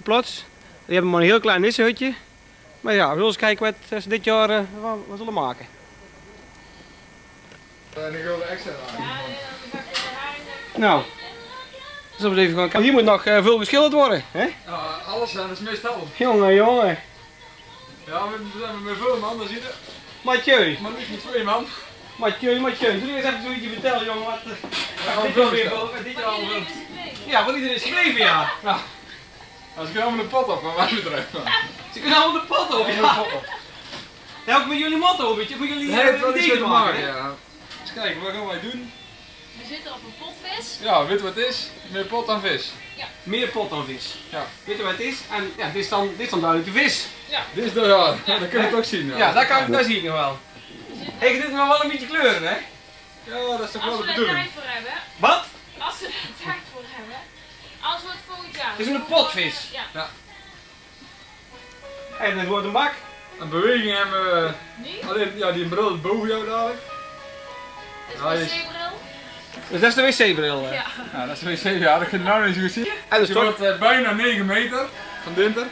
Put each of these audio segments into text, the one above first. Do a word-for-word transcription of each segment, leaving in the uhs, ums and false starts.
de plots. Die hebben maar een heel klein nissenhutje. Maar ja, we zullen eens kijken wat ze dit jaar uh, wat, wat zullen maken. En ik wil er extra aan. Nou, zullen we even gaan kijken. Hier moet nog uh, veel geschilderd worden, hè? Ja, alles, dat is meestal. Jongen, jongen. Ja, we zijn met veel man, dan zie je. Mathieu. Maar niet met twee man. Mathieu, Mathieu. Zullen we eens even zoiets vertellen, jongen, wat, uh, wat dit jaar weer wat dit jaar allemaal wil. Ja, wat iedereen is geschreven, ja. Nou, als ik allemaal de pot op, wat mij betreft. Ze kunnen allemaal de pot op, ja. Ja, ook met jullie motto, weet je, voor jullie nee, uh, ideeën te maken, maken, ja. Eens kijken, wat gaan wij doen? We zitten op een potvis. Ja, weet je wat het is? Meer pot dan vis. Ja. Meer pot dan vis. Ja. Weet je wat het is? En ja, dit is dan, dit is dan duidelijk de vis. Ja. Dit is de, ja, ja. Dat kun je toch zien. Ja, ja dat, kan, dat zie ik nog wel. Ik dit nog wel een beetje kleuren, hè? Ja, dat is toch wel de bedoeling. Als we er bedoeling. tijd voor hebben. Wat? Als we er tijd voor hebben. Als we het volgend jaar. Het is een potvis. Ja. Ja. En het wordt een bak. Een beweging hebben we. Niet? Alleen, ja, die bril is boven jou dadelijk. Is Ja, het je- een zeebril? Dus dat is de wc-bril. hè? Ja. Ja, dat is wc, ja, dat kun je nou niet zo goed zien. En de Die wordt stok. uh, bijna negen meter van dinter.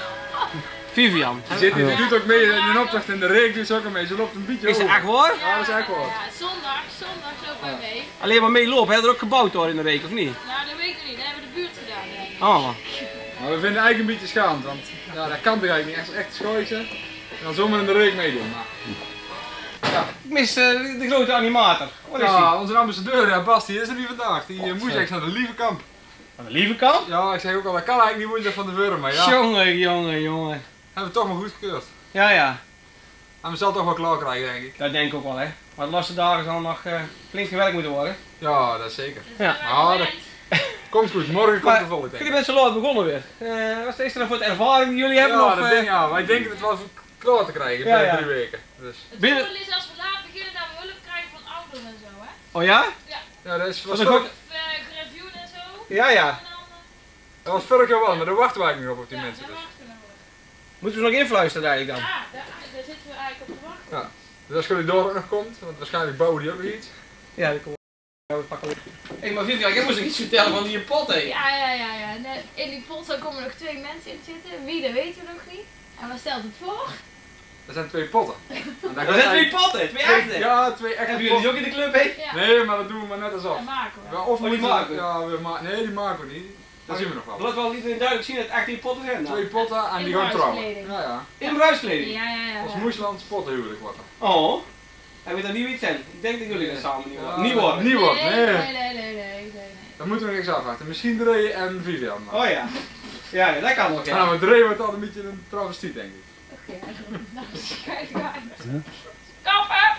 Vivian. Die, zit, die doet ook mee in de opdracht in de reek, dus ook mee. Ze loopt een beetje Is het over. echt waar? Ja, dat is echt waar. Ja, zondag, zondag lopen wij mee. Alleen maar meelopen, heb je er ook gebouwd hoor in de reek, of niet? Nou, dat weet ik nog niet. Dat hebben we de buurt gedaan. Denk ik. Oh. Maar we vinden eigenlijk een beetje schaamd, want ja, dat kan toch eigenlijk niet. Echt, echt schooitje. En dan zomaar in de reek meedoen. Maar, ja. Ik mis uh, de grote animator. Waar is die? Ja, onze ambassadeur, ja, Bas, die is er niet vandaag. Die uh, moest echt naar de lieve kamp. Aan de lieve kant? Ja, ik zeg ook al, dat kan eigenlijk niet woensdag van de Wurm, maar ja, Jongen, jongen, jongen. hebben we toch maar goed gekeurd. Ja, ja. En we zullen toch wel klaar krijgen, denk ik. Dat denk ik ook wel, hè. Maar de laatste dagen zal nog uh, flink gewerkt moeten worden. Ja, dat is zeker. Ja. Ah, dat komt goed, morgen komt Maar de volle, denk jullie ik. bent zo laat begonnen weer. Uh, wat is er dan voor de ervaring die jullie hebben? Ja, of, dat uh, denk, ja, wij denken het wel klaar te krijgen Ja, binnen ja. drie weken. Dus. Het Binnen- voordeel is als we laat beginnen dat we hulp krijgen van ouderen en zo, hè? Oh ja? Ja, dat is, Dat was is vorig, ook- Of uh, gereviewen en zo. Ja, ja. En dan, uh, dat was vorig jaar wel, maar daar wachten wij eigenlijk nog op die ja, mensen. daar Dus. wachten we nog op. Moeten we nog influisteren eigenlijk dan? Ja, daar, daar zitten we eigenlijk op te wachten. Ja. Dus als jullie door ook nog komt, want waarschijnlijk bouwen die ook nog iets. Ja, dat komt. Ja, we pakken weer. Hé, maar Vivian, jij moest nog iets vertellen van die pot, hé. Ja, ja, ja, ja. En, uh, in die pot daar komen nog twee mensen in zitten. Wie, dat weten we nog niet. En wat stelt het voor? Dat zijn twee potten. En daar Dat gaan zijn twee wij- potten, twee twee- echte. Ja, twee echte Hebben jullie die potten. ook in de club, hé? Ja, Nee, maar dat doen we maar net als af. dat maken we. Ja, of die moeten we- maken we? Ja, we ma nee, die maken we niet. Dat zien we nog wel. Laat wel iedereen duidelijk zien dat het echt die potten zijn. Twee potten en In die gaan trouwen. bruidskleding. Ja, ja. In bruidskleding. Ja, ja, ja. Als ja. Moeslands pottenhuwelijk wordt er. Oh. En weet dat niet wie het zijn? Ik denk dat jullie dat samen niet Ja, worden. Niet worden. Niet worden, Nee, nee. nee, nee, nee, nee, nee, nee. Dan moeten we niks afwachten. Misschien Dre en Vivian. Maar. Oh ja. Ja, ja, dat kan ook, Ja, ja. maar Dre wordt altijd een beetje een travestiet, denk ik. Oké, nou, kijk uit. Kappen!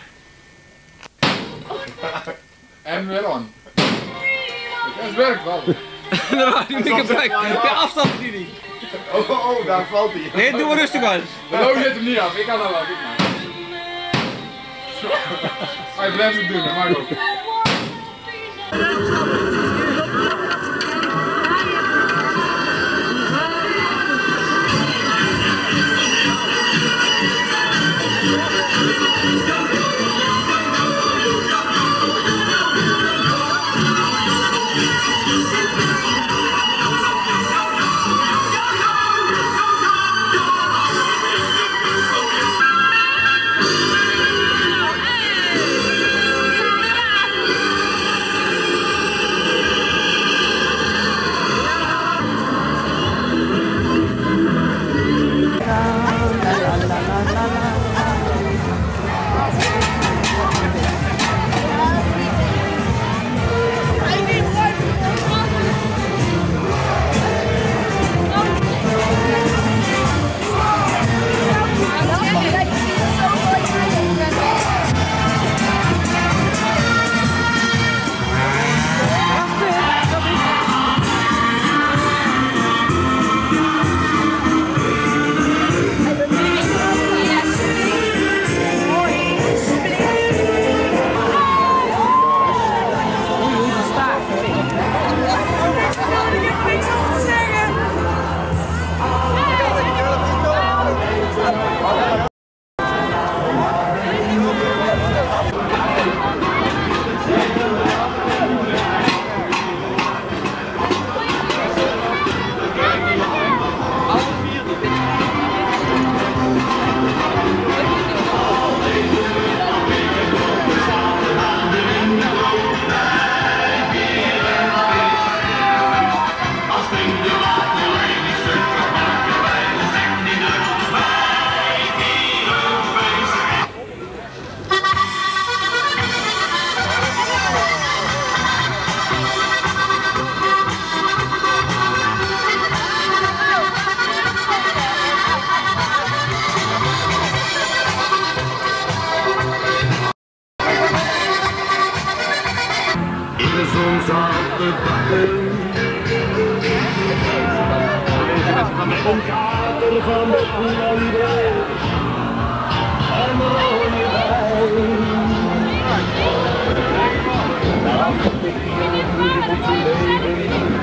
En weer on. Het werkt wel. Dan had hij niet gebruikt. De afstandsbediening. Oh, oh, oh, daar valt hij. Nee, doe maar rustig aan. De loon zit hem niet af, ik kan dat wel. Kijk maar. Zo. Hij blijft het doen, dat mag ook. Een kater van Oeralibé en rode wijn. Nou, ik hier moet leven.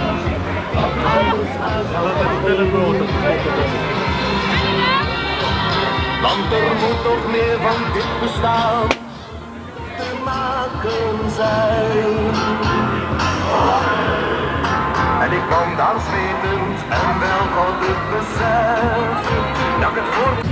Want er moet nog meer van dit bestaan te maken zijn. En ik kwam daar zwetend en wel had het besef dat ik het voor...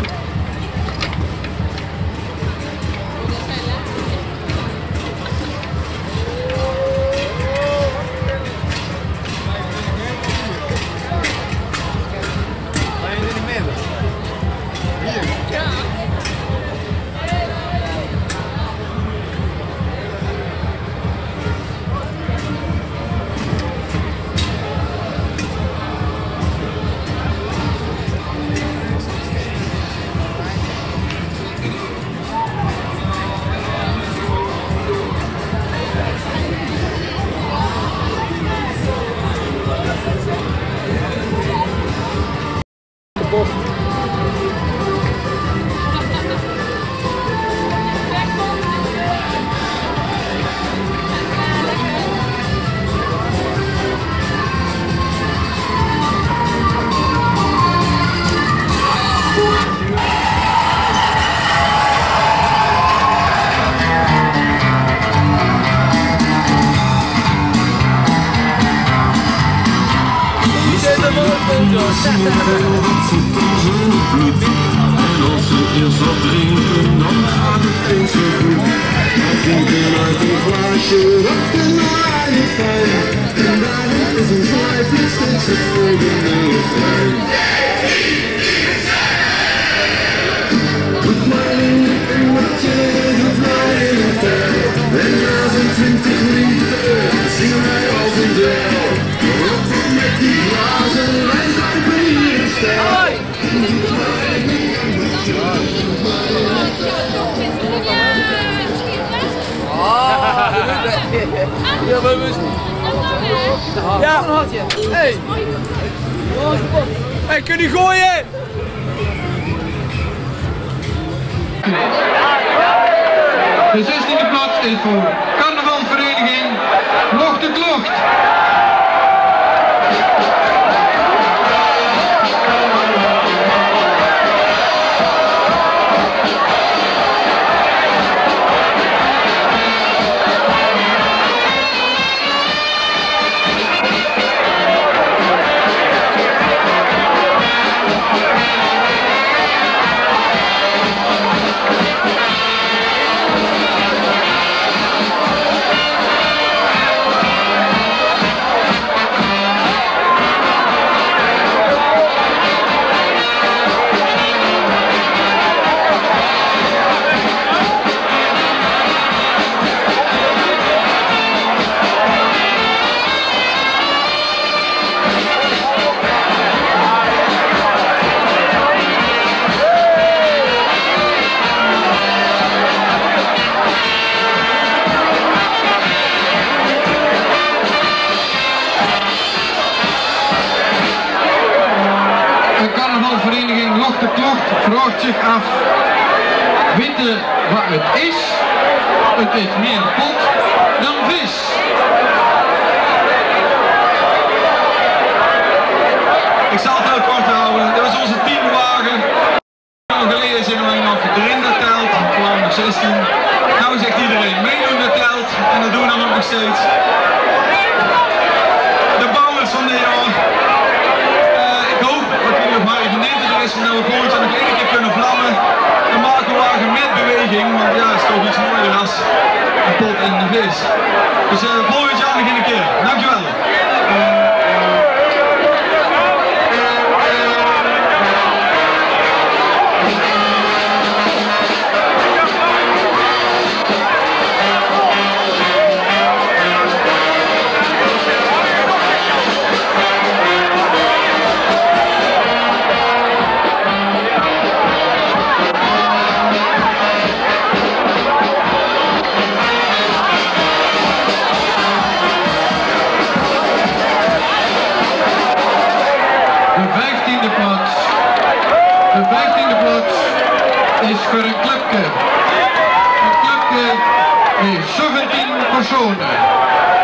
En als ze eerst wat drinken, dan gaat het eens zo goed. Maar drinken uit een glaasje, dat kan nou eigenlijk fijn. En daarom is een zwijfje steeds het volgende refrein. Doet maar in en wat je doet maar in een tijd. En na zo'n twintig minuten zingen wij als een deel. Op met die glazen, wij zijn hier in stijl. Ja, maar we ja, een hartje. Hey. Hey, kun je gooien? De zestiende plaats is voor carnavalvereniging Locht de Klocht. Carnavalvereniging Locht de Klocht vraagt zich af, weten wat het is? Het is meer pot dan vis. Ik zal het heel kort houden. Dat was onze tiende wagen. Nog geleden zijn we nog erin dat telt. We waren nog zestien. Nou zegt iedereen meedoen dat telt. En dat doen we dan ook nog steeds. De bouwers van dit jaar. Uh, ik hoop dat jullie nog maar even nemen er is. Dat we volgend jaar nog één keer kunnen vlammen. Een makelwagen met beweging. Want ja, het is toch iets mooier als een pot en een vis. Dus uh, volgend jaar nog een keer. Dankjewel. de vijftiende plaats is voor een clubje. Een clubje met zeventien personen.